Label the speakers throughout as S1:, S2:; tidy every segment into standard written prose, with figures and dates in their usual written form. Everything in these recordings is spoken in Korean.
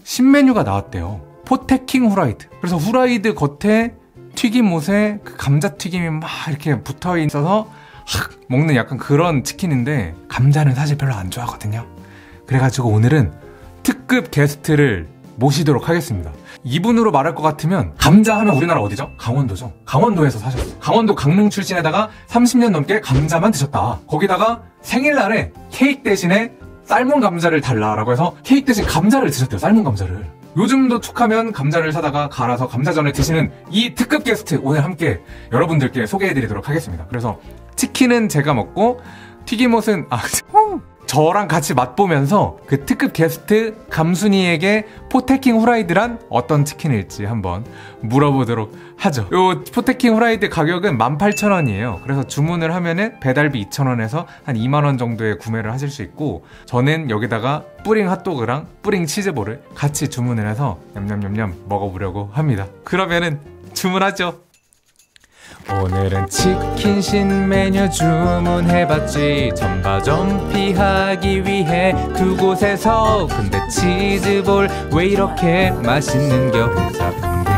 S1: 신메뉴가 나왔대요. 포테킹 후라이드. 그래서 후라이드 겉에 튀김옷에 그 감자튀김이 막 이렇게 붙어 있어서 확 먹는 약간 그런 치킨인데, 감자는 사실 별로 안 좋아하거든요. 그래가지고 오늘은 특급 게스트를 모시도록 하겠습니다. 이분으로 말할 것 같으면, 감자 하면 우리나라 어디죠? 강원도죠. 강원도에서 사셨어요. 강원도 강릉 출신에다가 30년 넘게 감자만 드셨다. 거기다가 생일날에 케이크 대신에 삶은 감자를 달라라고 해서 케이크 대신 감자를 드셨대요. 삶은 감자를. 요즘도 툭하면 감자를 사다가 갈아서 감자전에 드시는 이 특급 게스트, 오늘 함께 여러분들께 소개해드리도록 하겠습니다. 그래서 치킨은 제가 먹고 튀김옷은 저랑 같이 맛보면서 그 특급 게스트 감순이에게 포테킹 후라이드란 어떤 치킨일지 한번 물어보도록 하죠. 요 포테킹 후라이드 가격은 18,000원이에요. 그래서 주문을 하면은 배달비 2,000원에서 한 2만원 정도에 구매를 하실 수 있고, 저는 여기다가 뿌링 핫도그랑 뿌링 치즈볼을 같이 주문을 해서 냠냠냠냠 먹어보려고 합니다. 그러면은 주문하죠. 오늘은 치킨 신메뉴 주문해봤지. 전파전피하기 위해 두 곳에서. 근데 치즈볼 왜 이렇게 맛있는겨 혼사분들.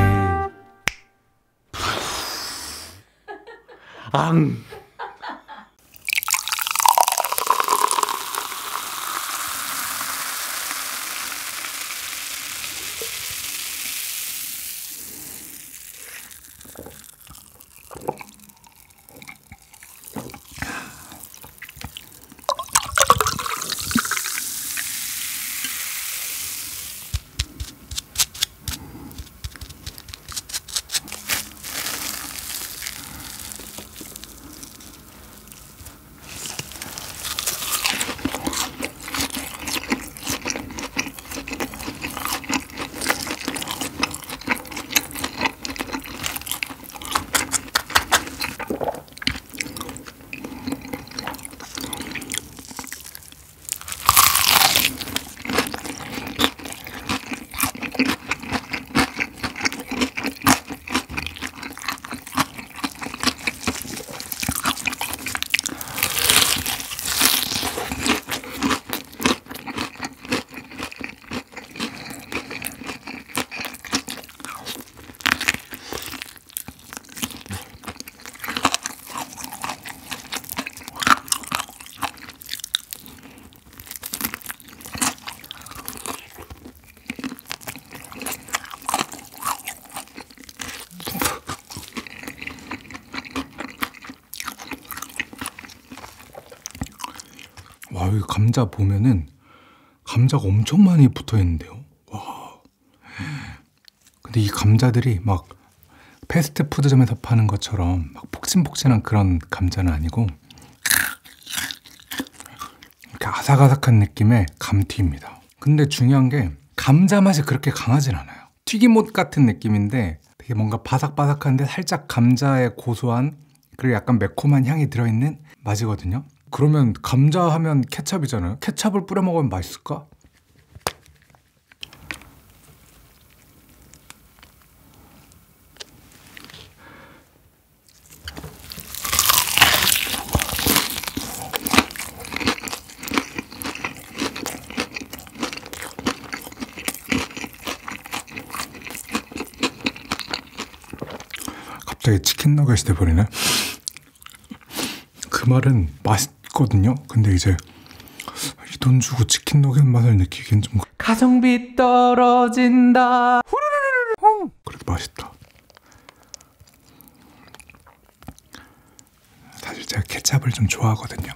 S1: 앙. 와, 여기 감자 보면은 감자가 엄청 많이 붙어 있는데요. 와. 근데 이 감자들이 막 패스트푸드점에서 파는 것처럼 막 폭신폭신한 그런 감자는 아니고, 이렇게 아삭아삭한 느낌의 감튀입니다. 근데 중요한 게 감자 맛이 그렇게 강하진 않아요. 튀김옷 같은 느낌인데 되게 뭔가 바삭바삭한데 살짝 감자의 고소한, 그리고 약간 매콤한 향이 들어있는 맛이거든요. 그러면 감자 하면 케찹이잖아요. 케찹을 뿌려 먹으면 맛있을까? 갑자기 치킨 너겟이 돼버리네. 그 말은 맛있거든요. 근데 이제 이 돈 주고 치킨 너겟 맛을 느끼기엔 좀, 가성비 떨어진다. 그래도 맛있다. 사실 제가 케찹을 좀 좋아하거든요.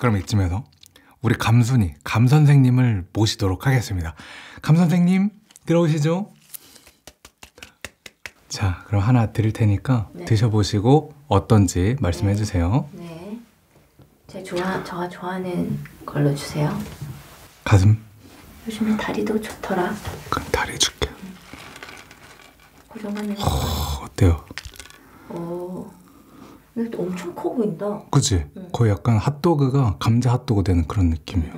S1: 그럼 이쯤에서 우리 감순이, 감 선생님을 모시도록 하겠습니다. 감 선생님, 들어오시죠? 자, 그럼 하나 드릴 테니까
S2: 네.
S1: 드셔보시고 어떤지 말씀해
S2: 네.
S1: 주세요.
S2: 네. 제가 좋아하는 걸로 주세요.
S1: 가슴?
S2: 요즘에 다리도 좋더라.
S1: 그럼 다리 줄게.
S2: 고정하는 거.
S1: 어때요?
S2: 근데 또 엄청 커 보인다.
S1: 그치?
S2: 응.
S1: 거의 약간 핫도그가 감자 핫도그 되는 그런 느낌이에요.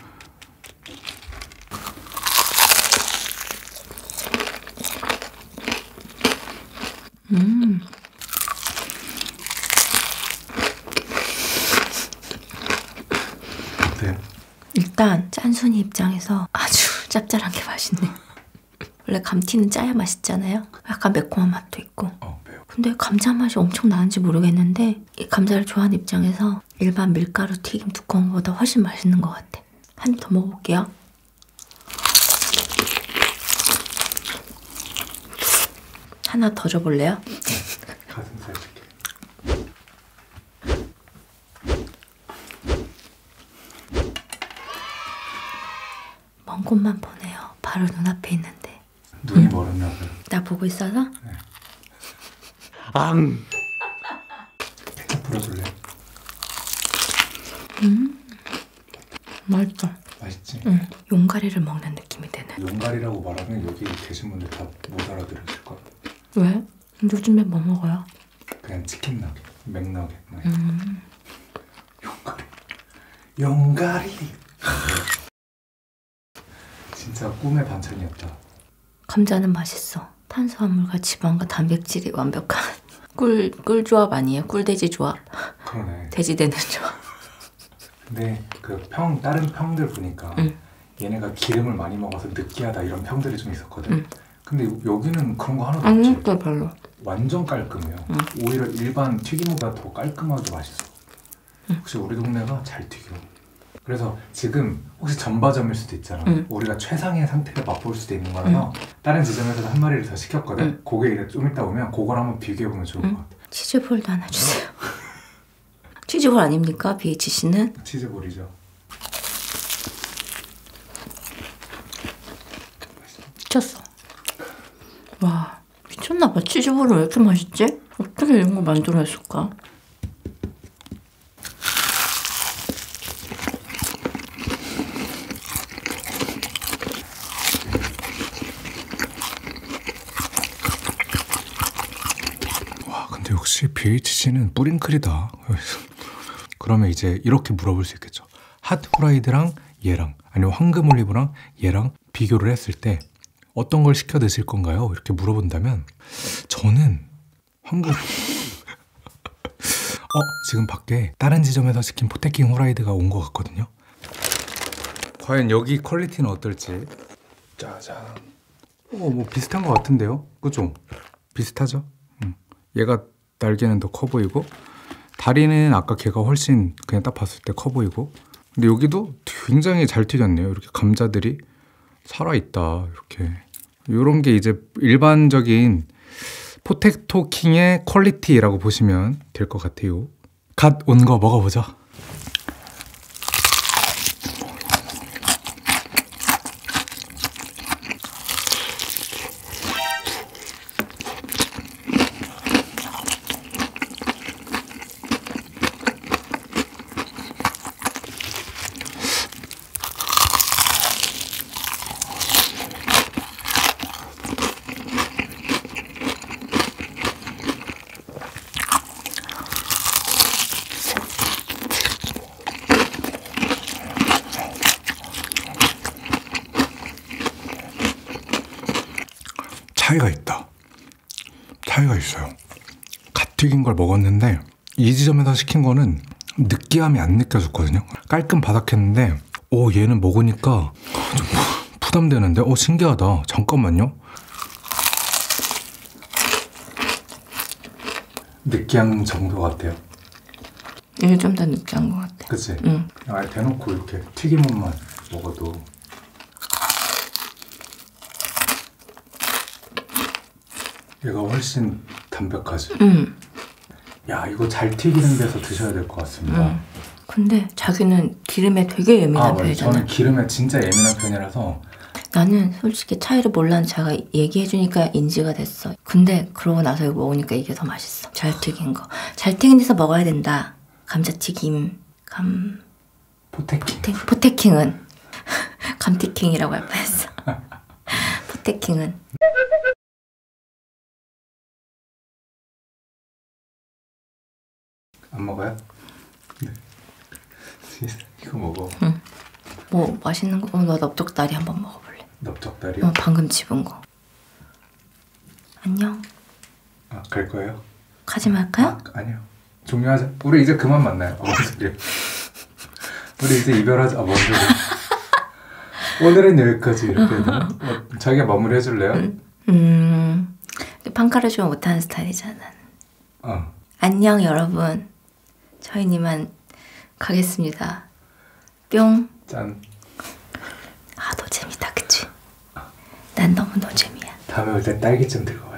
S1: 어때요?
S2: 일단 짠순이 입장에서 아주 짭짤한 게 맛있네. 원래 감튀는 짜야 맛있잖아요. 약간 매콤한 맛도 있고.
S1: 매워.
S2: 근데 감자 맛이 엄청 나는지 모르겠는데 이 감자를 좋아하는 입장에서 일반 밀가루 튀김 두꺼운 거보다 훨씬 맛있는 것 같아. 한 입 더 먹어볼게요. 하나 더 줘볼래요?
S1: 가슴살 줄게.
S2: 먼 곳만 보네요. 바로 눈앞에 있는데.
S1: 눈이 멀었나 봐요.
S2: 나 보고 있어서?
S1: 앙! 케첩 뿌려줄래?
S2: 맛있다.
S1: 맛있지?
S2: 응. 용가리를 먹는 느낌이 드네.
S1: 용가리라고 말하면 여기 계신 분들 다 못 알아들으실 거야.
S2: 왜? 요즘에 뭐 먹어요?
S1: 그냥 치킨 너겟, 맥너겟. 용가리. 용가리. 진짜 꿈의 반찬이었다.
S2: 감자는 맛있어. 탄수화물과 지방과 단백질이 완벽한 꿀 조합 아니에요? 꿀돼지 조합.
S1: 그러네.
S2: 돼지 되는 조합.
S1: 근데 그 다른 평들 보니까 얘네가 기름을 많이 먹어서 느끼하다 이런 평들이 좀 있었거든. 근데 여기는 그런 거 하나도 없지.
S2: 또 별로.
S1: 완전 깔끔해요. 오히려 일반 튀김보다 더 깔끔하게 맛있어. 혹시 우리 동네가 잘 튀겨. 그래서 지금 혹시 전바점일 수도 있잖아. 우리가 최상의 상태를 맛볼 수도 있는 거라서 다른 지점에서도 한 마리를 더 시켰거든. 그게 이제 좀 이따 오면 그걸 한번 비교해보면 좋을 것 같아.
S2: 치즈볼도 하나 주세요. 치즈볼 아닙니까? BHC는?
S1: 치즈볼이죠.
S2: 미쳤어. 와, 미쳤나봐. 치즈볼은 왜 이렇게 맛있지? 어떻게 이런 걸 만들어냈을까?
S1: 와, 근데 역시 BHC는 뿌링클이다. 그러면 이제 이렇게 물어볼 수 있겠죠. 핫 후라이드랑 얘랑 아니면 황금 올리브랑 얘랑 비교를 했을 때 어떤 걸 시켜 드실 건가요? 이렇게 물어본다면 저는 황금 지금 밖에 다른 지점에서 시킨 포테킹 후라이드가 온 것 같거든요. 과연 여기 퀄리티는 어떨지. 짜잔. 뭐 비슷한 것 같은데요? 그죠? 비슷하죠? 얘가 날개는 더 커 보이고 다리는 아까 걔가 훨씬 그냥 딱 봤을 때 커 보이고 근데 여기도 굉장히 잘 튀겼네요. 이렇게 감자들이 살아있다. 이렇게 이런 게 이제 일반적인 포테토 킹의 퀄리티라고 보시면 될 것 같아요. 갓 온 거 먹어보죠. 차이가 있다. 차이가 있어요. 갓 튀긴 걸 먹었는데 이 지점에서 시킨 거는 느끼함이 안 느껴졌거든요. 깔끔 바삭했는데 얘는 먹으니까 좀 부담되는데 신기하다. 잠깐만요. 느끼한 정도 같아요.
S2: 이게 좀 더 느끼한 것 같아.
S1: 그치?
S2: 응.
S1: 아예 대놓고 이렇게 튀김옷만 먹어도 얘가 훨씬 담백하지? 야, 이거 잘 튀기는 데서 드셔야 될 것 같습니다.
S2: 근데 자기는 기름에 되게 예민한
S1: 맞아요.
S2: 편이잖아.
S1: 저는 기름에 진짜 예민한 편이라서.
S2: 나는 솔직히 차이를 몰랐는데 제가 얘기해주니까 인지가 됐어. 근데 그러고 나서 이거 먹으니까 이게 더 맛있어. 잘 튀긴 거. 잘 튀긴 데서 먹어야 된다. 감자튀김, 포테킹은 감튀킹이라고 할 뻔했어. 포테킹은
S1: 안 먹어요? 네. 이거 먹어.
S2: 응. 뭐 맛있는 거? 나 넓적다리 한번 먹어볼래.
S1: 넓적다리요?
S2: 방금 집은 거. 안녕.
S1: 아, 갈 거예요?
S2: 가지 말까요?
S1: 아니요. 종료하자. 우리 이제 그만 만나요. 뭔 소리야. 우리 이제 이별하자. 뭔 소리야. 오늘은 여기까지 이렇게 해도 자기가 마무리 해줄래요?
S2: 판가르주면 못하는 스타일이잖아. 안녕 여러분. 저희는 이만 가겠습니다. 뿅.
S1: 짠.
S2: 아, 너 재밌다 그치? 난 너무 너 재미야.
S1: 다음에 올 때 딸기 좀 들고 와.